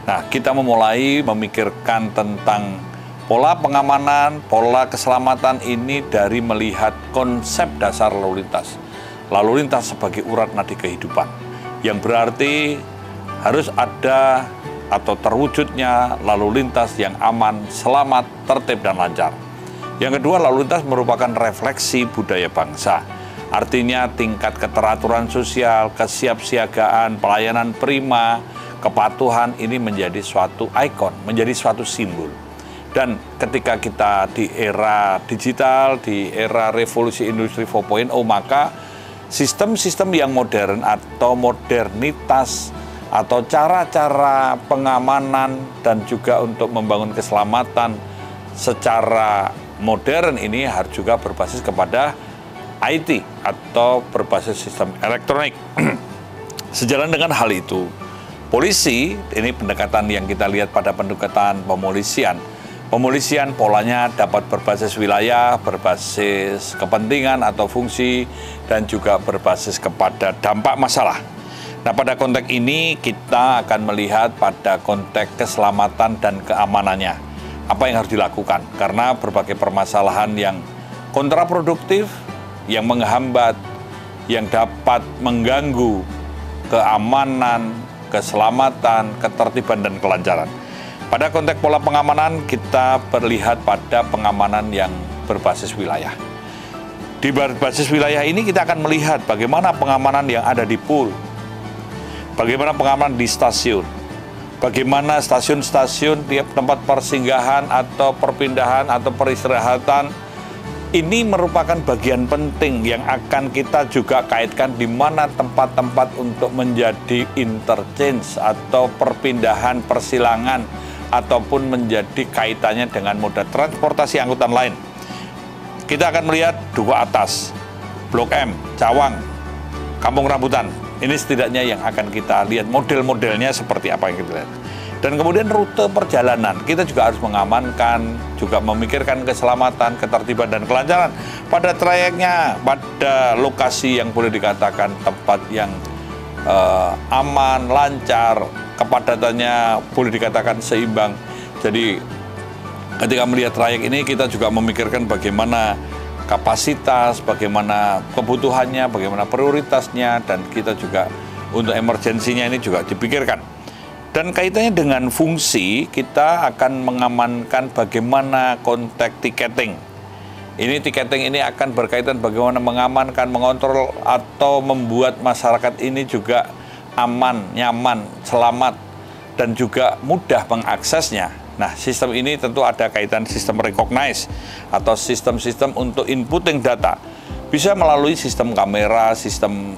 Nah, kita memulai memikirkan tentang pola pengamanan, pola keselamatan ini dari melihat konsep dasar lalu lintas. Lalu lintas sebagai urat nadi kehidupan, yang berarti harus ada atau terwujudnya lalu lintas yang aman, selamat, tertib, dan lancar. Yang kedua, lalu lintas merupakan refleksi budaya bangsa. Artinya tingkat keteraturan sosial, kesiapsiagaan, pelayanan prima, kepatuhan ini menjadi suatu ikon, menjadi suatu simbol. Dan ketika kita di era digital, di era revolusi industri 4.0, maka sistem-sistem yang modern atau modernitas atau cara-cara pengamanan dan juga untuk membangun keselamatan secara modern ini harus juga berbasis kepada IT atau berbasis sistem elektronik. Sejalan dengan hal itu, polisi, ini pendekatan yang kita lihat pada pendekatan pemolisian. Pemolisian polanya dapat berbasis wilayah, berbasis kepentingan atau fungsi, dan juga berbasis kepada dampak masalah. Nah, pada konteks ini kita akan melihat pada konteks keselamatan dan keamanannya. Apa yang harus dilakukan? Karena berbagai permasalahan yang kontraproduktif, yang menghambat, yang dapat mengganggu keamanan, keselamatan, ketertiban, dan kelancaran. Pada konteks pola pengamanan, kita berlihat pada pengamanan yang berbasis wilayah. Di berbasis wilayah ini kita akan melihat bagaimana pengamanan yang ada di pool, bagaimana pengamanan di stasiun, bagaimana stasiun-stasiun, tiap tempat persinggahan atau perpindahan atau peristirahatan. Ini merupakan bagian penting yang akan kita juga kaitkan di mana tempat-tempat untuk menjadi interchange atau perpindahan persilangan ataupun menjadi kaitannya dengan moda transportasi angkutan lain. Kita akan melihat Duku Atas, Blok M, Cawang, Kampung Rambutan. Ini setidaknya yang akan kita lihat model-modelnya seperti apa yang kita lihat. Dan kemudian rute perjalanan, kita juga harus mengamankan, juga memikirkan keselamatan, ketertiban, dan kelancaran pada trayeknya, pada lokasi yang boleh dikatakan tempat yang aman, lancar, kepadatannya boleh dikatakan seimbang. Jadi ketika melihat trayek ini, kita juga memikirkan bagaimana kapasitas, bagaimana kebutuhannya, bagaimana prioritasnya, dan kita juga untuk emergensinya ini juga dipikirkan. Dan kaitannya dengan fungsi, kita akan mengamankan bagaimana konteks tiketing. Ini tiketing ini akan berkaitan bagaimana mengamankan, mengontrol, atau membuat masyarakat ini juga aman, nyaman, selamat, dan juga mudah mengaksesnya. Nah, sistem ini tentu ada kaitan sistem recognize atau sistem-sistem untuk inputting data. Bisa melalui sistem kamera, sistem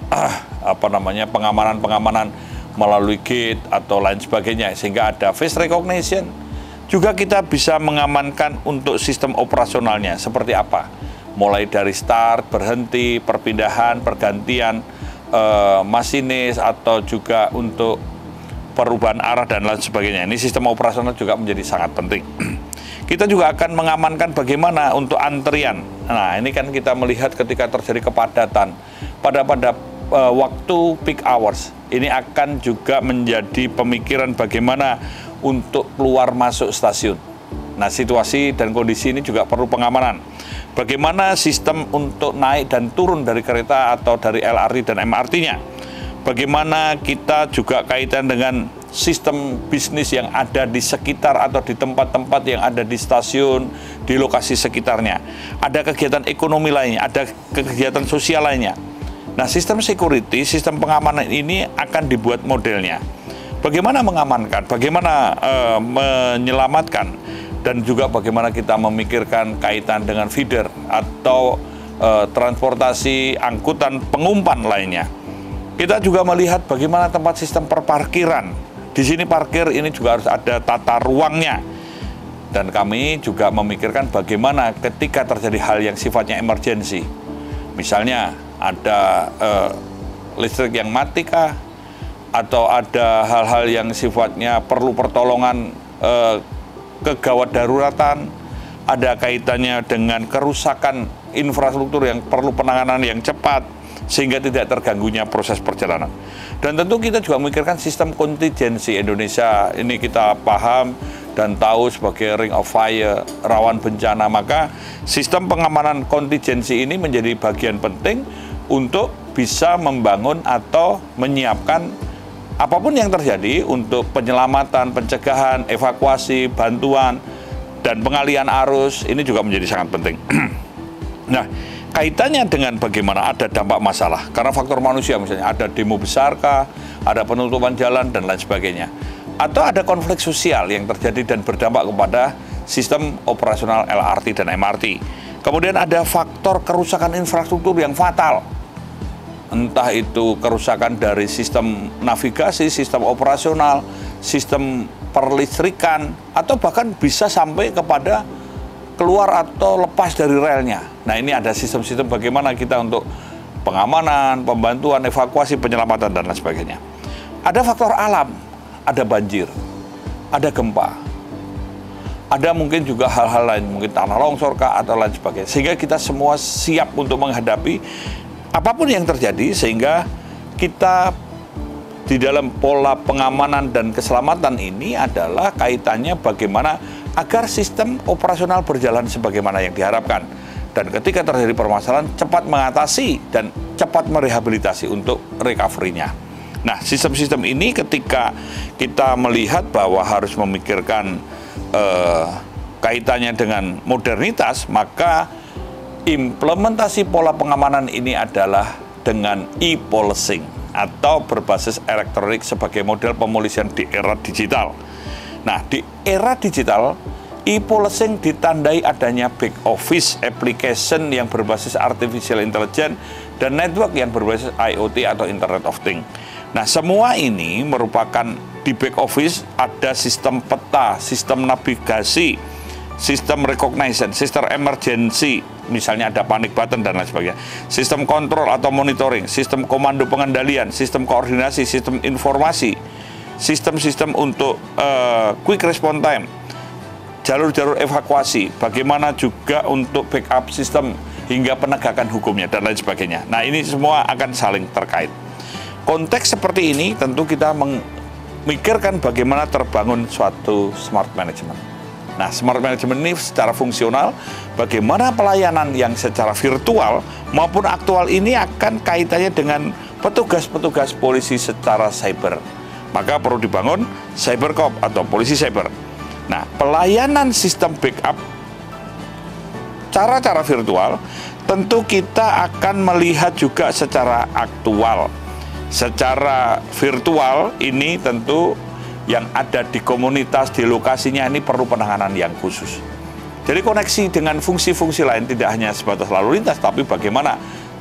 pengamanan melalui gate atau lain sebagainya, sehingga ada face recognition. Juga kita bisa mengamankan untuk sistem operasionalnya seperti apa, mulai dari start, berhenti, perpindahan, pergantian masinis, atau juga untuk perubahan arah dan lain sebagainya. Ini sistem operasional juga menjadi sangat penting. Kita juga akan mengamankan bagaimana untuk antrian. Nah, ini kan kita melihat ketika terjadi kepadatan pada waktu peak hours, ini akan juga menjadi pemikiran bagaimana untuk keluar masuk stasiun. Nah, situasi dan kondisi ini juga perlu pengamanan. Bagaimana sistem untuk naik dan turun dari kereta atau dari LRT dan MRT-nya. Bagaimana kita juga kaitan dengan sistem bisnis yang ada di sekitar atau di tempat-tempat yang ada di stasiun, di lokasi sekitarnya. Ada kegiatan ekonomi lainnya, ada kegiatan sosial lainnya. Nah, sistem security, sistem pengamanan ini akan dibuat modelnya. Bagaimana mengamankan, bagaimana menyelamatkan, dan juga bagaimana kita memikirkan kaitan dengan feeder atau transportasi angkutan pengumpan lainnya. Kita juga melihat bagaimana tempat sistem perparkiran. Di sini parkir ini juga harus ada tata ruangnya. Dan kami juga memikirkan bagaimana ketika terjadi hal yang sifatnya emergensi. Misalnya ada listrik yang mati kah? Atau ada hal-hal yang sifatnya perlu pertolongan kegawat daruratan, ada kaitannya dengan kerusakan infrastruktur yang perlu penanganan yang cepat, sehingga tidak terganggunya proses perjalanan. Dan tentu kita juga memikirkan sistem kontingensi Indonesia. Ini kita paham dan tahu sebagai ring of fire, rawan bencana. Maka sistem pengamanan kontingensi ini menjadi bagian penting untuk bisa membangun atau menyiapkan apapun yang terjadi untuk penyelamatan, pencegahan, evakuasi, bantuan, dan pengalian arus. Ini juga menjadi sangat penting. Nah, kaitannya dengan bagaimana ada dampak masalah, karena faktor manusia misalnya, ada demo besarkah, ada penutupan jalan, dan lain sebagainya. Atau ada konflik sosial yang terjadi dan berdampak kepada sistem operasional LRT dan MRT. Kemudian ada faktor kerusakan infrastruktur yang fatal. Entah itu kerusakan dari sistem navigasi, sistem operasional, sistem perlistrikan, atau bahkan bisa sampai kepada keluar atau lepas dari relnya. Nah, ini ada sistem-sistem bagaimana kita untuk pengamanan, pembantuan, evakuasi, penyelamatan, dan lain sebagainya. Ada faktor alam, ada banjir, ada gempa, ada mungkin juga hal-hal lain, mungkin tanah longsor atau lain sebagainya. Sehingga kita semua siap untuk menghadapi apapun yang terjadi, sehingga kita di dalam pola pengamanan dan keselamatan ini adalah kaitannya bagaimana agar sistem operasional berjalan sebagaimana yang diharapkan. Dan ketika terjadi permasalahan, cepat mengatasi dan cepat merehabilitasi untuk recovery-nya. Nah, sistem-sistem ini ketika kita melihat bahwa harus memikirkan kaitannya dengan modernitas, maka implementasi pola pengamanan ini adalah dengan e-policing atau berbasis elektronik sebagai model pemolisian di era digital. Nah, di era digital, e-policing ditandai adanya back office application yang berbasis artificial intelligence dan network yang berbasis IoT atau Internet of Things. Nah, semua ini merupakan di back office ada sistem peta, sistem navigasi, sistem recognition, sistem emergency, misalnya ada panic button dan lain sebagainya, sistem kontrol atau monitoring, sistem komando pengendalian, sistem koordinasi, sistem informasi, sistem-sistem untuk quick response time, jalur-jalur evakuasi, bagaimana juga untuk backup sistem hingga penegakan hukumnya dan lain sebagainya. Nah, ini semua akan saling terkait. Konteks seperti ini tentu kita memikirkan bagaimana terbangun suatu smart management. Nah, smart management ini secara fungsional, bagaimana pelayanan yang secara virtual maupun aktual ini akan kaitannya dengan petugas-petugas polisi secara cyber. Maka perlu dibangun cybercop atau polisi cyber. Nah, pelayanan sistem backup cara-cara virtual tentu kita akan melihat juga secara aktual. Secara virtual ini tentu yang ada di komunitas, di lokasinya ini perlu penanganan yang khusus. Jadi koneksi dengan fungsi-fungsi lain tidak hanya sebatas lalu lintas, tapi bagaimana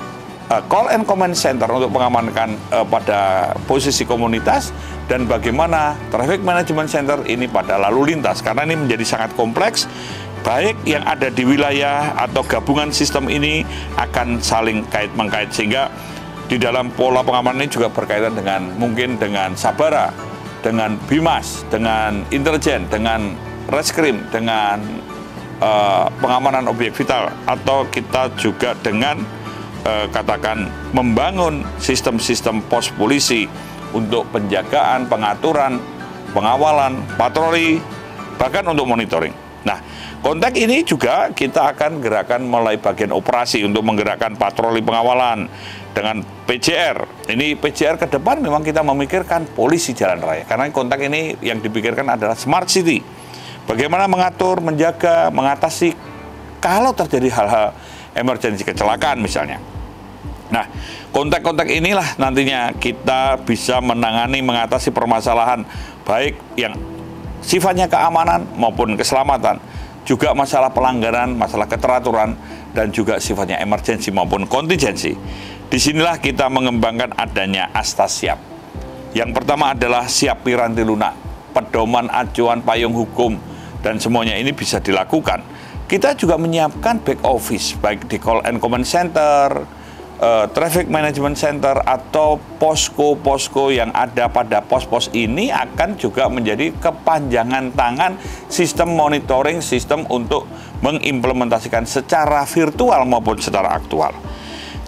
call and command center untuk mengamankan pada posisi komunitas, dan bagaimana traffic management center ini pada lalu lintas, karena ini menjadi sangat kompleks, baik yang ada di wilayah atau gabungan sistem ini akan saling kait-mengkait, sehingga di dalam pola pengamanan ini juga berkaitan dengan mungkin dengan Sabara, dengan Bimas, dengan intelijen, dengan reskrim, dengan pengamanan objek vital, atau kita juga dengan katakan membangun sistem-sistem pos polisi untuk penjagaan, pengaturan, pengawalan, patroli, bahkan untuk monitoring. Nah, konteks ini juga kita akan gerakan mulai bagian operasi untuk menggerakkan patroli pengawalan dengan PJR. Ini PJR ke depan memang kita memikirkan polisi jalan raya, karena konteks ini yang dipikirkan adalah smart city. Bagaimana mengatur, menjaga, mengatasi kalau terjadi hal-hal emergensi kecelakaan misalnya. Nah, konteks-konteks inilah nantinya kita bisa menangani, mengatasi permasalahan baik yang sifatnya keamanan maupun keselamatan, juga masalah pelanggaran, masalah keteraturan, dan juga sifatnya emergensi maupun kontingensi. Disinilah kita mengembangkan adanya Asta Siap. Yang pertama adalah siap piranti lunak, pedoman acuan payung hukum, dan semuanya ini bisa dilakukan. Kita juga menyiapkan back office, baik di call and command center, traffic management center, atau posko-posko yang ada pada pos-pos ini akan juga menjadi kepanjangan tangan sistem monitoring, sistem untuk mengimplementasikan secara virtual maupun secara aktual.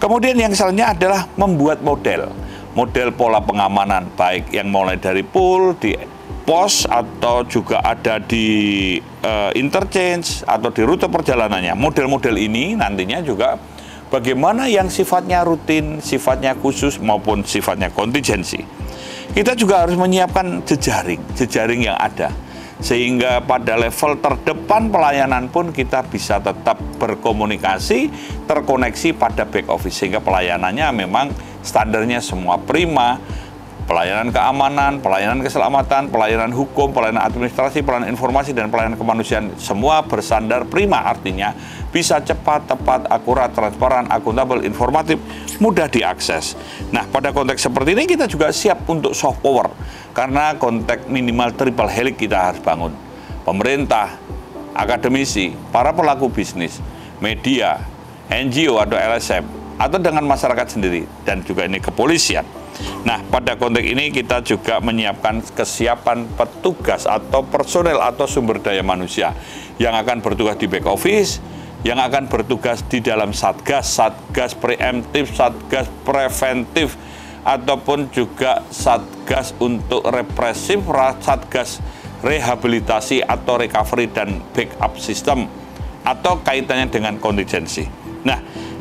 Kemudian yang selanjutnya adalah membuat model pola pengamanan, baik yang mulai dari pool, di pos, atau juga ada di interchange atau di rute perjalanannya. Model-model ini nantinya juga bagaimana yang sifatnya rutin, sifatnya khusus, maupun sifatnya kontingensi. Kita juga harus menyiapkan jejaring yang ada, sehingga pada level terdepan pelayanan pun kita bisa tetap berkomunikasi, terkoneksi pada back office, sehingga pelayanannya memang standarnya semua prima. Pelayanan keamanan, pelayanan keselamatan, pelayanan hukum, pelayanan administrasi, pelayanan informasi, dan pelayanan kemanusiaan semua bersandar prima, artinya bisa cepat, tepat, akurat, transparan, akuntabel, informatif, mudah diakses. Nah, pada konteks seperti ini kita juga siap untuk soft power, karena konteks minimal triple helix kita harus bangun. Pemerintah, akademisi, para pelaku bisnis, media, NGO atau LSM, atau dengan masyarakat sendiri, dan juga ini kepolisian. Nah, pada konteks ini kita juga menyiapkan kesiapan petugas atau personel atau sumber daya manusia yang akan bertugas di back office, yang akan bertugas di dalam satgas preemptif, satgas preventif, ataupun juga satgas untuk represif, satgas rehabilitasi atau recovery dan backup system, atau kaitannya dengan kontingensi. Nah,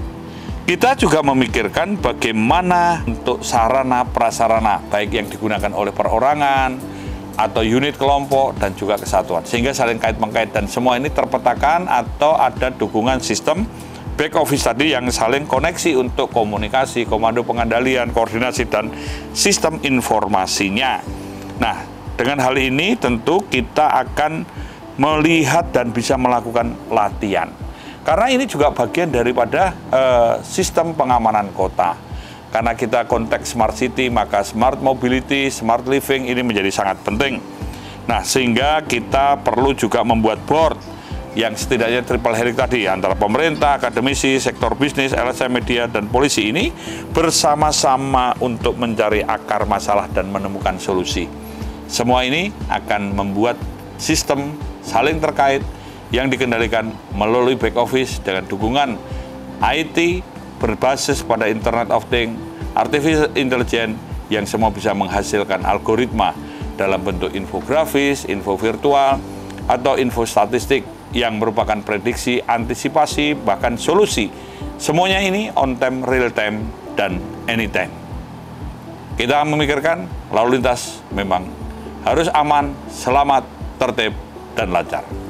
kita juga memikirkan bagaimana untuk sarana prasarana, baik yang digunakan oleh perorangan atau unit kelompok dan juga kesatuan, sehingga saling kait-mengkait, dan semua ini terpetakan atau ada dukungan sistem back office tadi yang saling koneksi untuk komunikasi, komando pengendalian, koordinasi, dan sistem informasinya. Nah, dengan hal ini tentu kita akan melihat dan bisa melakukan latihan. Karena ini juga bagian daripada sistem pengamanan kota. Karena kita konteks smart city, maka smart mobility, smart living ini menjadi sangat penting. Nah, sehingga kita perlu juga membuat board yang setidaknya triple helix tadi, antara pemerintah, akademisi, sektor bisnis, LSM, media, dan polisi ini bersama-sama untuk mencari akar masalah dan menemukan solusi. Semua ini akan membuat sistem saling terkait yang dikendalikan melalui back office dengan dukungan IT berbasis pada Internet of Things, Artificial Intelligence, yang semua bisa menghasilkan algoritma dalam bentuk infografis, info virtual, atau info statistik yang merupakan prediksi, antisipasi, bahkan solusi. Semuanya ini on time, real time, dan anytime. Kita memikirkan lalu lintas memang harus aman, selamat, tertib, dan lancar.